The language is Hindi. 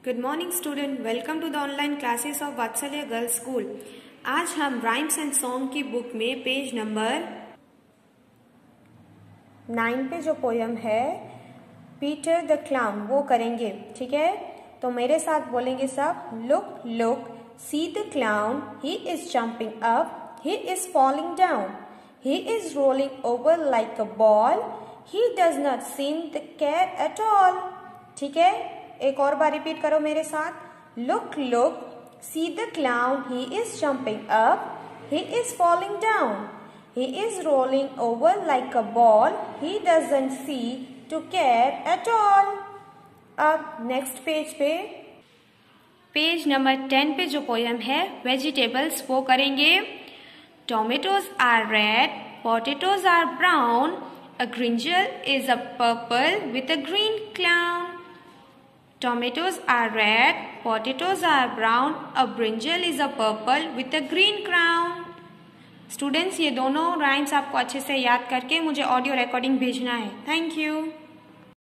Good morning student, welcome to the online classes of Vatsalya girls school. आज हम राइम्स एंड सॉन्ग की बुक में पेज नंबर 9 पे जो पोयम है पीटर द क्लाउन वो करेंगे। ठीक है, तो मेरे साथ बोलेंगे सब। Look look see the clown, he is jumping up, he is falling down, he is rolling over like a ball, he does not seem the care at all. ठीक है, एक और बार रिपीट करो मेरे साथ। Look look see the clown, he is jumping up, he is falling down, he is rolling over like a ball, he doesn't see to care at all. अब नेक्स्ट पेज पे, पेज नंबर 10 पे जो पोयम है वेजिटेबल्स वो करेंगे। Tomatoes are red, potatoes are brown, a brinjal is a purple with a green crown. Tomatoes are red, potatoes are brown, a brinjal is a purple with a green crown. Students, ये दोनों राइम्स आपको अच्छे से याद करके मुझे ऑडियो रिकॉर्डिंग भेजना है। Thank you.